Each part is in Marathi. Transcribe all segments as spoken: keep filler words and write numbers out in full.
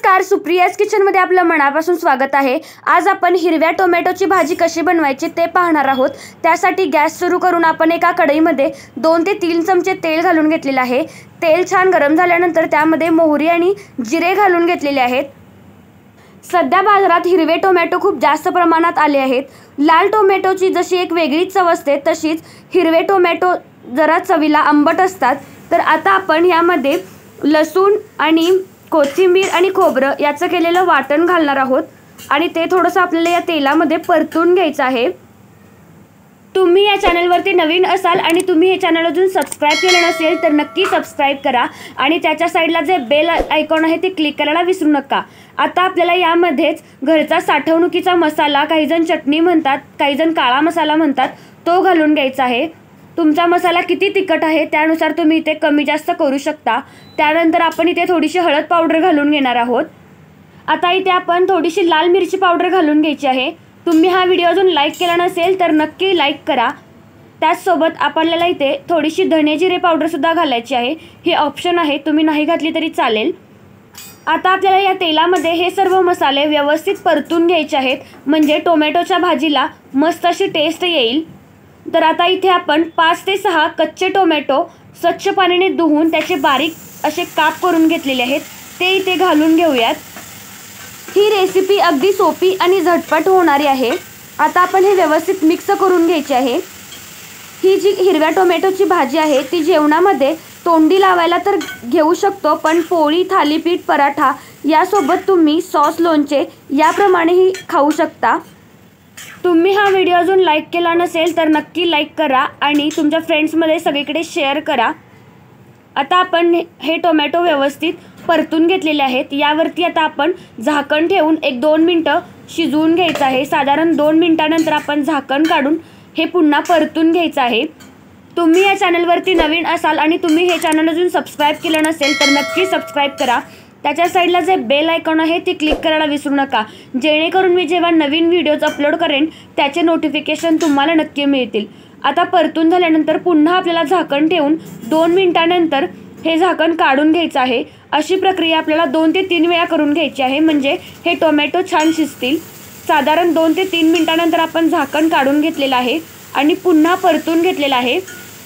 नमस्कार, सुप्रियाज किचनमध्ये आपलं मनापासून स्वागत आहे। आज आपण हिरव्या टोमॅटोची भाजी कशी बनवायची ते पाहणार आहोत। त्यासाठी गॅस सुरू करून आपण एका कढईमध्ये दोन ते तीन चमचे तेल घालून घेतलेले आहे। तेल छान गरम झाल्यानंतर त्यामध्ये मोहरी आणि जिरे घालून घेतलेले आहेत। सध्या बाजारात हिरवे टोमॅटो खूप जास्त प्रमाणात आले आहेत। लाल टोमॅटोची जशी एक वेगळी चव असते तशीच हिरवे टोमॅटो जरा चवीला आंबट असतात। तर आता आपण यामध्ये लसूण आणि कोथिंबीर आणि खोबरं याचं केलेलं वाटण घालणार आहोत आणि ते थोडंसं आपल्याला या तेलामध्ये परतून घ्यायचं आहे। तुम्ही या चॅनलवरती नवीन असाल आणि तुम्ही हे चॅनल अजून सबस्क्राइब केलं नसेल तर नक्की सबस्क्राइब करा आणि त्याच्या साईडला जे बेल आयकॉन आहे ते क्लिक करायला विसरू नका। आता आपल्याला यामध्येच घरचा साठवणुकीचा मसाला, काही जण चटणी म्हणतात, काही जण काळा मसाला म्हणतात, तो घालून घ्यायचा आहे। तुमचा मसाला किती तिखट आहे त्यानुसार तुम्ही इथे कमी जास्त करू शकता। त्यानंतर आपण इथे थोडीशी हळद पावडर घालून घेणार आहोत। आता इथे आपण थोडीशी लाल मिरची पावडर घालून घ्यायची आहे। तुम्ही हा व्हिडिओ अजून लाईक केला नसेल तर नक्की लाईक करा। त्याचसोबत आपल्याला इथे थोडीशी धने जिरे पावडर सुद्धा घालायची आहे। हे ऑप्शन आहे, तुम्ही नाही घातली तरी चालेल। आता आपल्याला या तेलामध्ये हे सर्व मसाले व्यवस्थित परतून घ्यायचे आहेत, म्हणजे टोमॅटोच्या भाजीला मस्त अशी टेस्ट येईल। तर आता इथे आपण पाच ते सहा कच्चे टोमॅटो स्वच्छ पाण्याने धुवून त्याचे बारीक असे काप करून घेतलेले आहेत, ते इथे घालून घेऊयात। ही रेसिपी अगदी सोपी आणि झटपट होणारी आहे। आता आपण हे व्यवस्थित मिक्स करून घ्यायचे आहे। ही जी हिरव्या टोमॅटोची भाजी आहे ती जेवणामध्ये तोंडी लावायला तर घेऊ शकतो, पण पोळी, थालीपीठ, पराठा यासोबत तुम्ही सॉस, लोणचे याप्रमाणेही खाऊ शकता। तुम्ही हा व्हिडिओ अजून लाईक केला नसेल तर नक्की लाईक करा आणि तुमच्या फ्रेंड्समध्ये सगळीकडे शेअर करा। आता आपण हे टोमॅटो व्यवस्थित परतून घेतलेले आहेत। यावरती आता आपण झाकण ठेवून एक दोन मिनटं शिजवून घ्यायचं आहे। साधारण दोन मिनटानंतर आपण झाकण काढून हे पुन्हा परतून घ्यायचं आहे। तुम्ही या चॅनलवरती नवीन असाल आणि तुम्ही हे चॅनल अजून सबस्क्राइब केलं नसेल तर नक्की सबस्क्राइब करा। त्याच्या साईडला जे बेल आयकॉन आहे ते क्लिक करायला विसरू नका, जेणेकरून मी जेव्हा नवीन व्हिडिओज अपलोड करेन त्याचे नोटिफिकेशन तुम्हाला नक्की मिळतील। आता परतून झाल्यानंतर पुन्हा आपल्याला झाकण ठेवून दोन मिनिटांनंतर हे झाकण काढून घ्यायचं आहे। अशी प्रक्रिया आपल्याला दोन ते तीन वेळा करून घ्यायची आहे, म्हणजे हे टोमॅटो छान शिजतील। साधारण दोन ते तीन मिनिटांनंतर आपण झाकण काढून घेतलेलं आहे आणि पुन्हा परतून घेतलेलं आहे।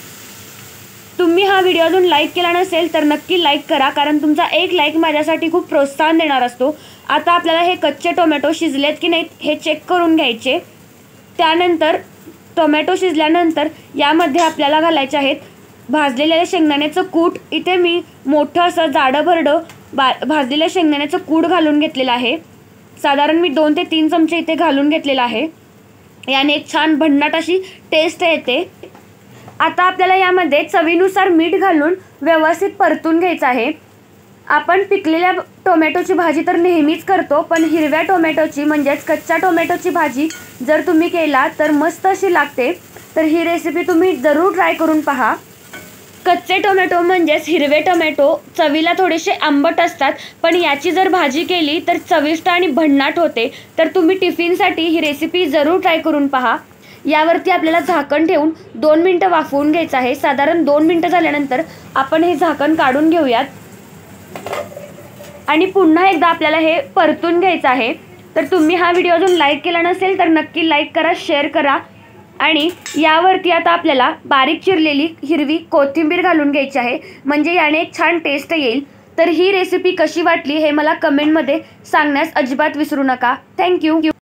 तुम्ही हा व्हिडिओ अजून लाईक केला नसेल तर नक्की लाईक करा, कारण तुमचा एक लाईक माझ्यासाठी खूप प्रोत्साहन देणार असतो। आता आपल्याला हे कच्चे टोमॅटो शिजलेत की नाहीत हे चेक करून घ्यायचे। त्यानंतर टोमॅटो शिजल्यानंतर यामध्ये आपल्याला घालायचे आहेत भाजलेल्या शेंगदाण्याचं कूट। इथे मी मोठं असं जाडं भरडं बा भाजलेल्या शेंगदाण्याचं कूट घालून घेतलेलं आहे। साधारण मी दोन ते तीन चमचे इथे घालून घेतलेलं आहे। याने एक छान भन्नाट अशी टेस्ट येते। आता आपल्याला यामध्ये चवीनुसार मीठ घालून व्यवस्थित परतून घ्यायचं आहे। आपण पिकलेल्या टोमॅटोची भाजी तर नेहमीच करतो, पण हिरव्या टोमॅटोची म्हणजेच कच्च्या टोमॅटोची भाजी जर तुम्ही केला तर मस्त अशी लागते। तर ही रेसिपी तुम्ही जरूर ट्राय करून पहा। कच्चे टोमॅटो म्हणजेच हिरवे टोमॅटो चवीला थोडेसे आंबट असतात, पण याची जर भाजी केली तर चविष्ट आणि भन्नाट होते। तर तुम्ही टिफिनसाठी ही रेसिपी जरूर ट्राय करून पहा। यावरती आपल्याला झाकण ठेवून दोन मिनटं वाफवून घ्यायचं आहे। साधारण दोन मिनटं झाल्यानंतर आपण हे झाकण काढून घेऊयात आणि पुन्हा एकदा आपल्याला हे परतून घ्यायचं आहे। तर तुम्ही हा व्हिडिओ अजून लाईक केला नसेल तर नक्की लाईक करा, शेअर करा आणि यावरती आता आपल्याला बारीक चिरलेली हिरवी कोथिंबीर घालून घ्यायची आहे, म्हणजे याने एक छान टेस्ट येईल। तर ही रेसिपी कशी वाटली हे मला कमेंटमध्ये सांगण्यास अजिबात विसरू नका। थँक्यू।